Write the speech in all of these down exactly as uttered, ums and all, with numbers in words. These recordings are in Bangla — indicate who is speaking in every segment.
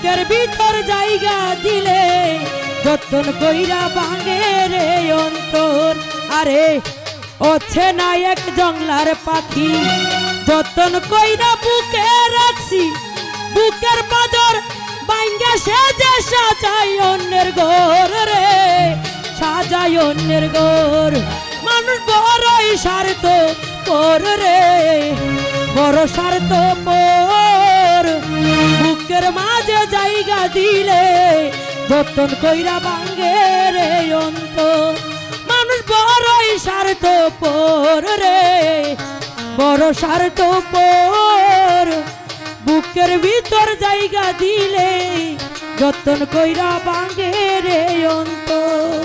Speaker 1: বুকের ভিতর জায়গা দিলে যতন কইরা ভাঙে রে অন্তর। আরে ওছে না এক জংলার পাখি যতন কইরা বুকে রাখছি, বুকের পাদর ভাঙ্গা সেজে সাজাই অন্যের ঘর রে, সাজাই অন্যের ঘর। মানুষ বড়ই স্বার্থ পর রে, বড় স্বার্থ পর। বুকের মাঝে জায়গা দিলে যতন কইরা ভাঙ্গে রে অন্তর। মানুষ বড়ই স্বার্থ পর রে, বড় স্বার্থ পর। বুকের ভিতর জায়গা দিলে যতন কইরা ভাঙ্গে রে অন্তর।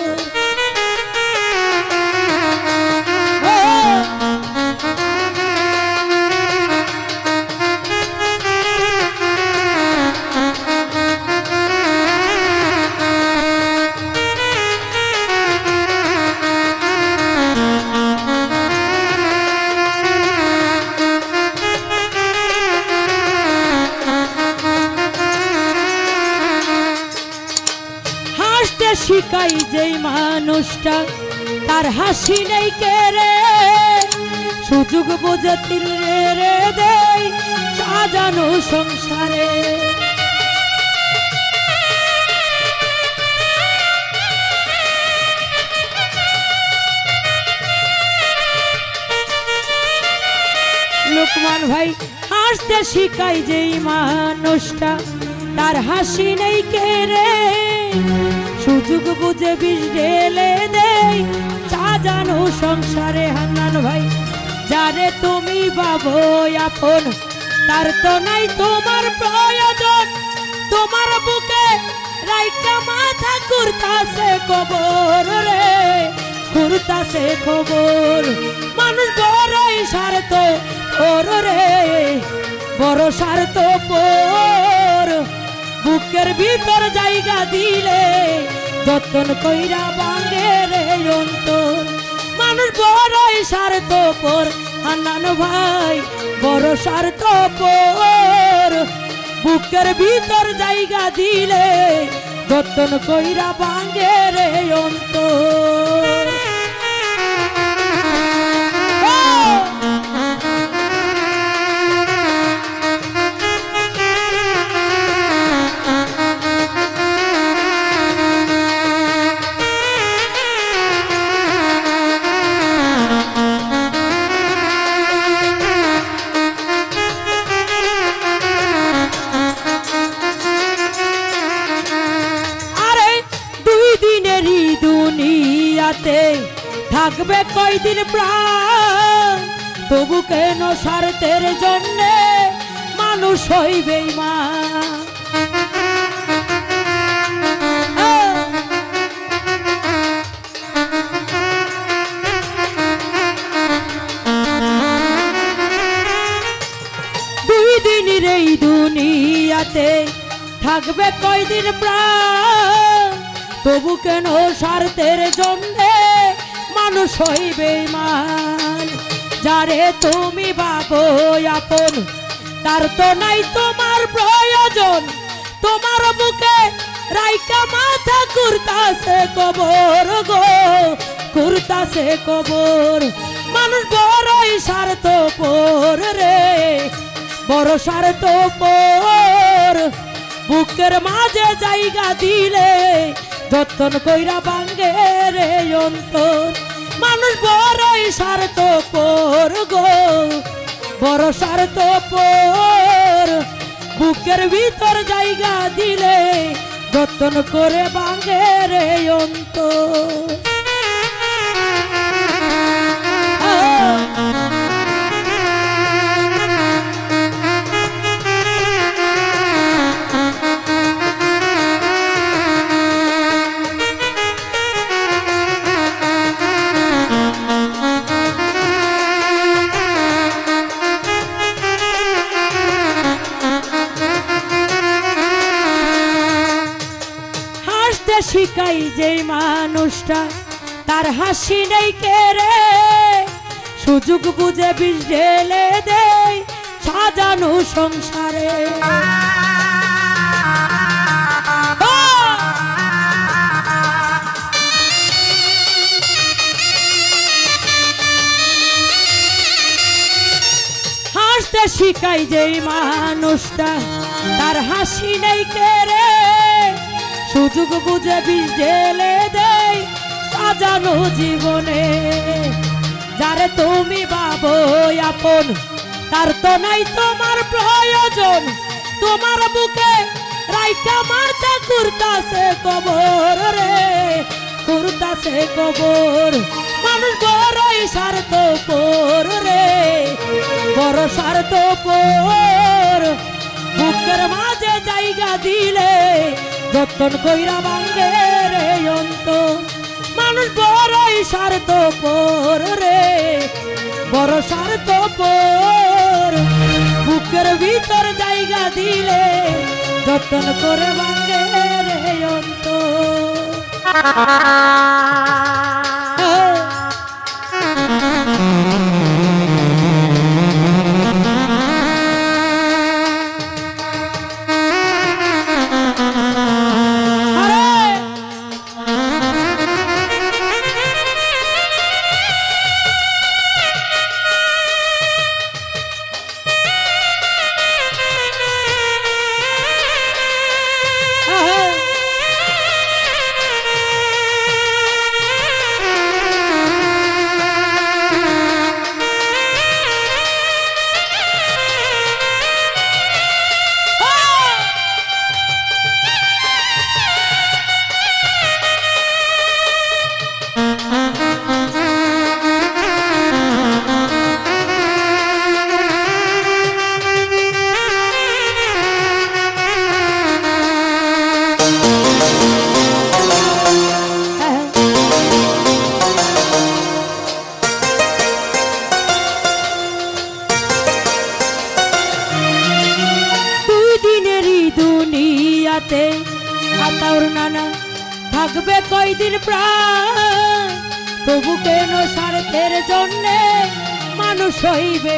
Speaker 1: শিখাই যেই মানুষটা তার হাসি নেই কে রে, সুযোগ বুঝে তিল রে দেই সাজানো সংসারে। লোকমান ভাই হাসতে শিখাই যেই মানুষটা তার হাসি নেই কে রে, সুযোগ বুঝে বিষ ঢেলে দেই সাজানো সংসারে। হান্নান ভাই যারে তুমি ভাবো আপন তার তো নাই তোমার প্রয়োজন, তোমার বুকে রাইকা মাথা কুরতাছে কবর রে, কুরতাছে খবর। মানুষ বড়ই স্বার্থ পর রে, বড় স্বার্থ পর। বুকের ভিতর জায়গা দিলে যতন কইরা ভাঙ্গে রে অন্তর। মানুষ বড়ই স্বার্থ পর হান্নান ভাই, বড় স্বার্থ পর। বুকের ভিতর জায়গা দিলে যতন কইরা ভাঙ্গে রে অন্তর। দুনিয়াতে থাকবে কয়দিন প্রাণ, তবু কেন স্বার্থের জন্যে মানুষ হইবে বেঈমান। দুই দিনের এই দুনিয়াতে থাকবে কয়দিন প্রাণ, তবু কেন স্বার্থের জন্যে মানুষ হইবে বেঈমান। যারে তুমি ভাবো আপন তার তো নাই তোমার প্রয়োজন, তোমার বুকে রাইকা মাথা কুরতাছে কবর গো, কুরতাছে কবর। মানুষ বড়ই স্বার্থ পর রে, বড় স্বার্থ পর। বুকের মাঝে জায়গা দিলে যতন কইরা ভাঙ্গে রে অন্তর। মানুষ বড়ই স্বার্থ পর গো, বড় স্বার্থ পর। বুকের ভিতর জায়গা দিলে যতন করে ভাঙ্গে রে অন্তর। শিখাই যে মানুষটা তার হাসি নেই কে রে, সুযোগ বুঝে বিষ ঢেলে দেয় সাজানো সংসারে। চলতে শিখাই যেই মানুষটা তার হাসি নেই কেড়ে সুযোগ বুঝে বিষ ঢেলে দেয় সাজানো জীবনে। যারে তুমি ভাবো আপন তার তো নাই তোমার প্রয়োজন, তোমার বুকে রাইকা মাথা কুরতাছে কবর রে, কুরতাছে কবর। মানুষ বড়ই স্বার্থপর রে, বড় স্বার্থপর। বুকের মাঝে জায়গা দিলে যতন কইরা ভাঙে রে অন্তর। মানুষ বড়ই স্বার্থপর রে, বড় স্বার্থপর। বুকের ভিতর জায়গা দিলে যতন করে ভাঙে রে অন্তর। আতাউর নানা থাকবে কয়দিন প্রাণ, তবু কেন স্বার্থের জন্যে মানুষ হইবে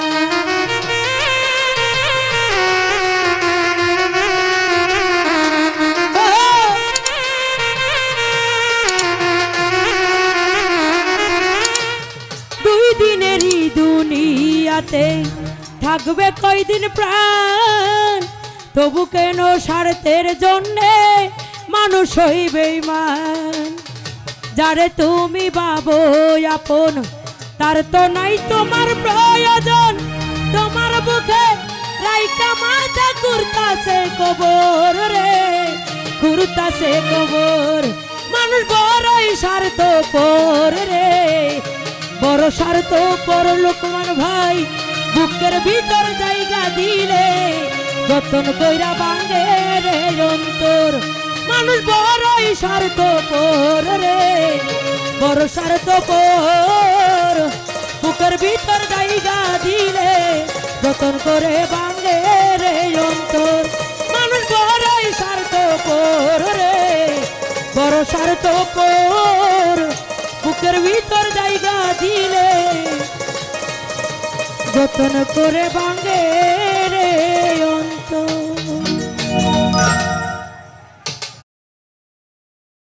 Speaker 1: দুই দিনেরই দুনিয়াতে থাকবে কয়দিন প্রাণ, তবু কেন স্বার্থের জন্যে মানুষ হইবে মান। যারে তুমি ভাবো আপন তার তো নাই তোমার প্রয়োজন, তোমার বুকে রাইকা মাথা কুরতাছে কবর রে, কুরতাছে কবর। মানুষ বড়ই স্বার্থপর রে, বড় স্বার্থপর। লোকমান ভাই বুকের ভিতর জায়গা দিলে যতন কইরা ভাঙে রে অন্তর। মানুষ বড়ই স্বার্থপর রে, বড় স্বার্থপর। বুকের ভিতর জায়গা দিলে যতন করে ভাঙে রে অন্তর। মানুষ বড়ই স্বার্থপর রে, বড় স্বার্থপর। বুকের ভিতর জায়গা দিলে যতন করে ভাঙে